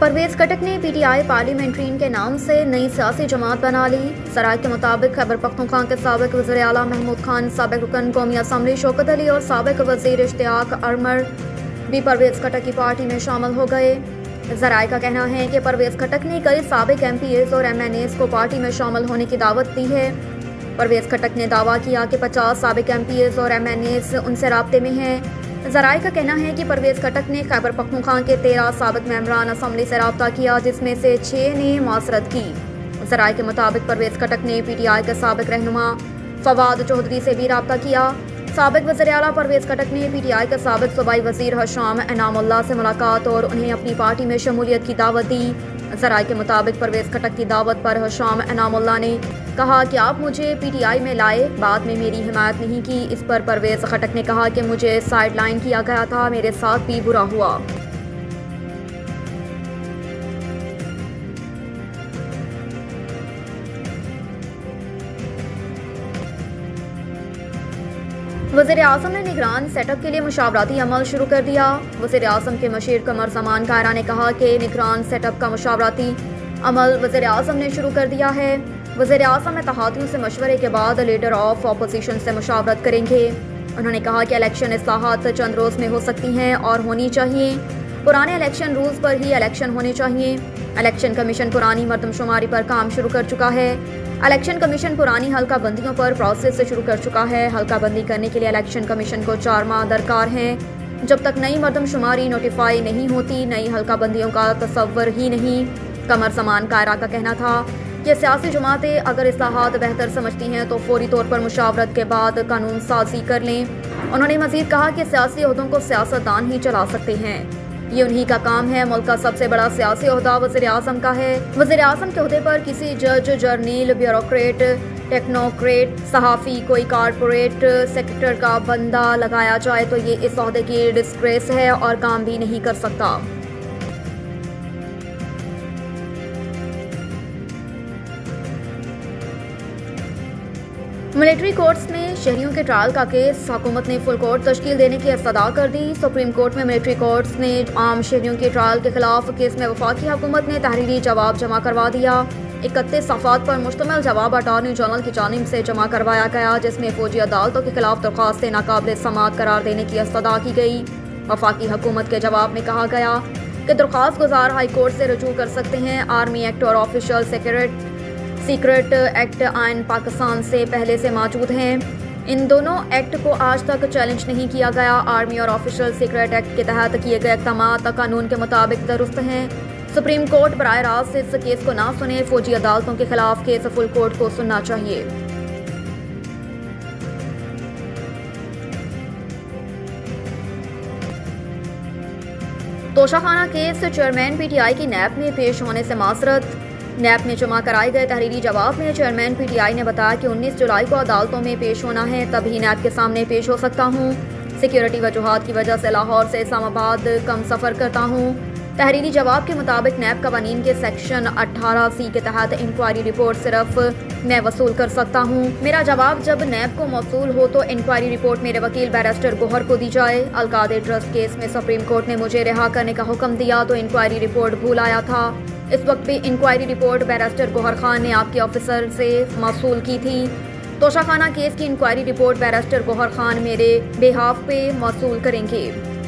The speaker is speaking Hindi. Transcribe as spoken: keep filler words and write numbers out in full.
परवेज खटक ने पीटीआई पार्लियामेंट्रीन के नाम से नई सियासी जमात बना ली। सराय के मुताबिक खैबर पख्तूनख्वा के साबिक वज़ीर आला महमूद खान, साबिक रुकन कौमी असम्बली शौकत अली और साबिक वज़ीर इश्तियाक अमर भी परवेज खटक की पार्टी में शामिल हो गए। ज़राए का कहना है कि परवेज खटक ने कई साबिक एम पी एज़ और एम एन एज़ को पार्टी में शामिल होने की दावत दी है। परवेज खटक ने दावा किया कि पचास साबिक एम पी एज़ और एम एन एज़ उनसे राब्ते में हैं। ज़राए का कहना है कि परवेज खटक ने खैबर पख्तूनख्वा के तेरह साबिक मेंबरान असम्बली से रब्ता किया, जिसमें से छः ने मासरत की। ज़राए के मुताबिक परवेज खटक ने पी टी आई के साबिक रहनुमा फवाद चौधरी से भी रब्ता किया। साबिक वज़ीर आला परवेज खटक ने पी टी आई के साबिक सूबाई वज़ीर हशाम इनामुल्लाह से मुलाकात और उन्हें अपनी पार्टी में शमूलियत की दावत दी। ज़राए के मुताबिक परवेज खटक की दावत पर हशाम इनामुल्लाह ने कहा कि आप मुझे पी टी आई में लाए, बाद में मेरी हिमायत नहीं की। इस पर परवेज खटक ने कहा कि मुझे साइड लाइन किया गया था, मेरे साथ भी बुरा हुआ। वज़ीर आज़म ने निगरान सेटअप के लिए मुशावरती अमल शुरू कर दिया। वज़ीर आज़म के मशीर कमर ज़मान कायरा ने कहा कि निगरान सेटअप का मुशावरती अमल वज़ीर आज़म ने शुरू कर दिया है। वज़ीर आज़म इत्तेहादियों से मशवरे के बाद लीडर ऑफ अपोजिशन से मुशावरत करेंगे। उन्होंने कहा कि इलेक्शन इस्लाहात चंद रोज़ में हो सकती हैं और होनी चाहिए। पुराने इलेक्शन रूल्स पर ही इलेक्शन होने चाहिए। इलेक्शन कमीशन पुरानी मरदमशुमारी पर काम शुरू कर चुका है। इलेक्शन कमीशन पुरानी हल्का बंदियों पर प्रोसेस से शुरू कर चुका है। हल्का बंदी करने के लिए इलेक्शन कमीशन को चार माह दरकार हैं। जब तक नई मरदमशुमारी नोटिफाई नहीं होती, नई हल्का बंदियों का तस्वर ही नहीं। कमर ज़मान कायरा का कहना था कि सियासी जमातें अगर इस्लाहात बेहतर समझती हैं तो फौरी तौर पर मुशावरत के बाद कानून साजी कर लें। उन्होंने मजीद कहा कि सियासी ओहदों को सियासतदान ही चला सकते हैं, ये उन्हीं का काम है। मुल्क का सबसे बड़ा सियासी ओहदा वज़ीर आज़म का है। वज़ीर आज़म के ओहदे पर किसी जज, जर्नील, ब्यूरोक्रेट, टेक्नोक्रेट, सहाफ़ी, कोई कारपोरेट सेक्टर का बंदा लगाया जाए तो ये इस ओहदे की डिस्ग्रेस है और काम भी नहीं कर सकता। मिलिट्री कोर्ट्स में शहरियों के ट्रायल का केस, हुकूमत ने फुल कोर्ट तश्कील देने की इस्तदा कर दी। सुप्रीम कोर्ट में मिलिट्री कोर्ट्स ने आम शहरियों के ट्रायल के खिलाफ केस में वफाकी हुकूमत ने तहरीरी जवाब जमा करवा दिया। इकतीस सफ़ात पर मुश्तमिल जवाब अटॉर्नी जनरल की जानिब से जमा करवाया गया, जिसमें फौजी अदालतों के खिलाफ दरख्वास्तें नाकाबिल समाअत करार देने की इस्तदा की गई। वफाकी हुकूमत के जवाब में कहा गया कि दरख्वास्त गुजार हाई कोर्ट से रजू कर सकते हैं। आर्मी एक्ट और ऑफिशियल सेक्रेट सीक्रेट एक्ट आइन पाकिस्तान से पहले से मौजूद हैं। इन दोनों एक्ट को आज तक चैलेंज नहीं किया गया। आर्मी और ऑफिशियल सीक्रेट एक्ट के तहत किए गए इक़दाम कानून के मुताबिक दुरुस्त हैं। सुप्रीम कोर्ट बराह रास्त इस केस को ना सुने। फौजी अदालतों के खिलाफ केस फुल कोर्ट को सुनना चाहिए। Toshakhana case, chairman P T I की नैब में पेश होने से मासरत। नैब में जमा कराए गए तहरीरी जवाब में चेयरमैन पी टी आई ने बताया कि उन्नीस जुलाई को अदालतों में पेश होना है, तभी नैब के सामने पेश हो सकता हूँ। सिक्योरिटी वजूहात की वजह से लाहौर से इस्लामाबाद कम सफ़र करता हूँ। तहरीरी जवाब के मुताबिक नैब कवानीन के सेक्शन अठारह सी के तहत इंक्वायरी रिपोर्ट सिर्फ मैं वसूल कर सकता हूँ। मेरा जवाब जब नैब को मौसूल हो तो इंक्वायरी रिपोर्ट मेरे वकील बैरिस्टर गोहर को दी जाए। अलकादिर ट्रस्ट केस में सुप्रीम कोर्ट ने मुझे रिहा करने का हुक्म दिया तो इंक्वायरी रिपोर्ट भूल आया था। इस वक्त भी inquiry report barrister Gohar Khan ने आपके ऑफिसर से मौसूल की थी। तोशाखाना केस की inquiry report barrister Gohar Khan मेरे बेहाफ पे मौसूल करेंगे।